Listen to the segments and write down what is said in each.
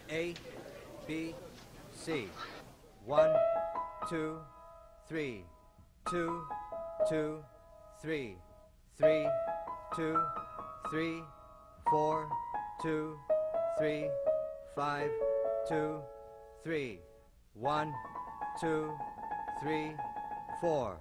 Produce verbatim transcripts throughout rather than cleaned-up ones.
A, B, C. One, two, three. Two, two, three. Three, two, three, four, two, three, five, two, three. One, two, three, four.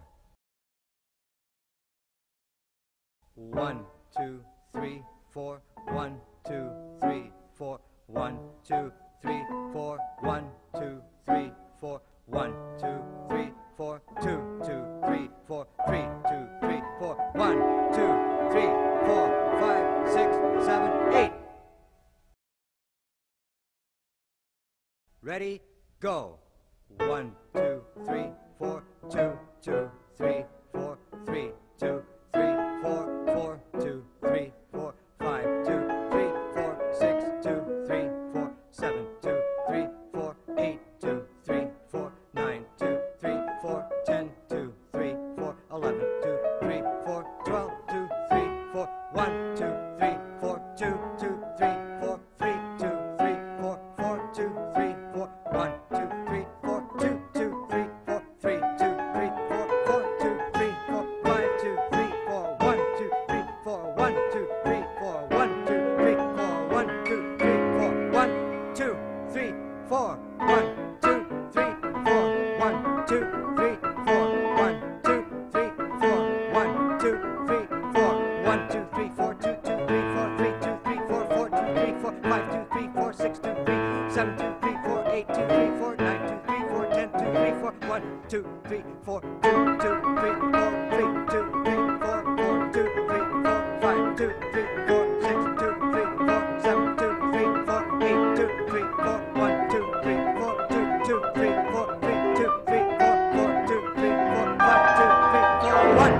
One, two, three, four. One, two, three, four. One, two, three, four. One, two, three, four. One, two, three, four. Two, two, three, four. Three, two, three, four. One, two, three, four, five, six, seven, eight. Ready, go. One, two, three, four. Two, two, three, four. Three, two, three, four. Four, two, three, four. Five, two, three, four. Six, two, three, four. Seven, two, three, four. Eight, two, three, four. Nine, two, three, four. Ten, two, three, four. Eleven, two, three, four. Twelve, two, three, four. One, two, three, four. Two, two, three, four. Three, two, three, four. Four, two, three, four. One, two, three, four. Two, two, three, four. Three, two, three, four. Four, two, three, four. Five, two, three, four. One, two, three, four. One, two, three, four. One, two, three, four. One, two, three, four. One, two, three, four. One, two, three, four. One, two, three, four. One, two, three, four. One, two, three, four. One, two, three, four. Two, two, three, four. Three, two, three, four. Four, two, three, four. Five, two, three, four. Six, two, three. Seven, two, three, four. Eight, two, three, four. Nine, two, three, four. Ten, two, three, four. One, two, three, four. Two, two, three, four. Three, two, three, four. Four, two, three, four. Five, two, three, four. Six, two, three, four. Seven, two, three, four. Eight, two, three, four. One, two, three, four. Two, two, three, four. Three, two, three, four. Four, two, three, four. Five, two, three, four. One.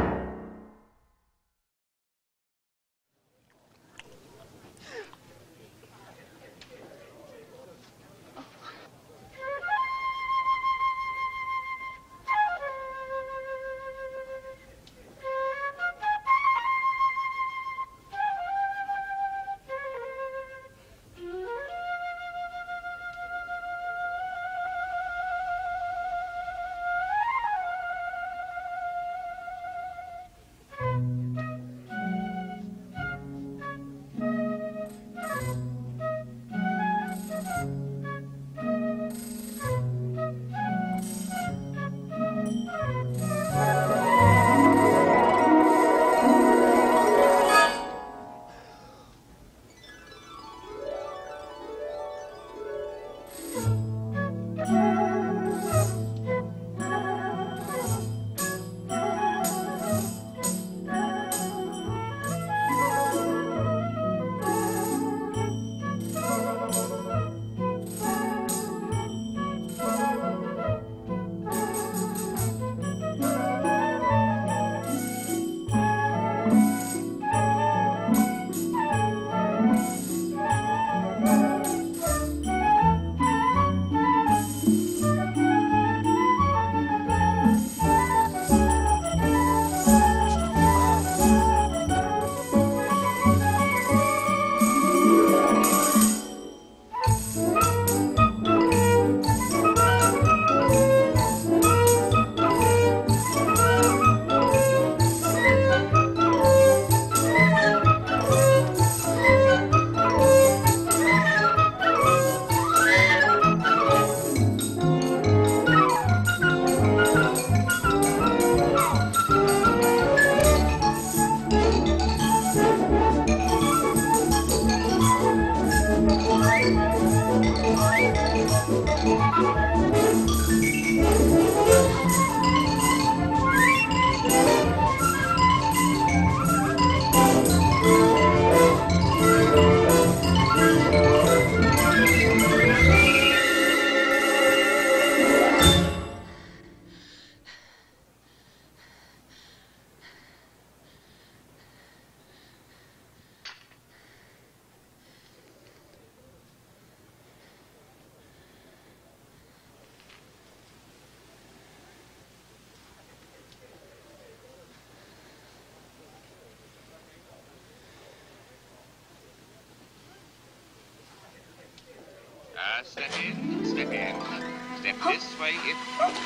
Uh, step in, step in. Step this way if...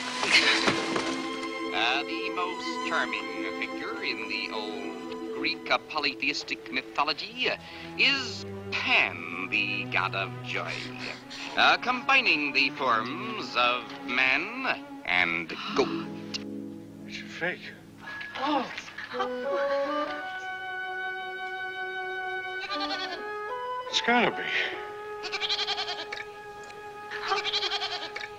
Uh, the most charming figure in the old Greek uh, polytheistic mythology uh, is Pan, the god of joy, uh, combining the forms of man and goat. It's a fake. Oh. It's gotta be.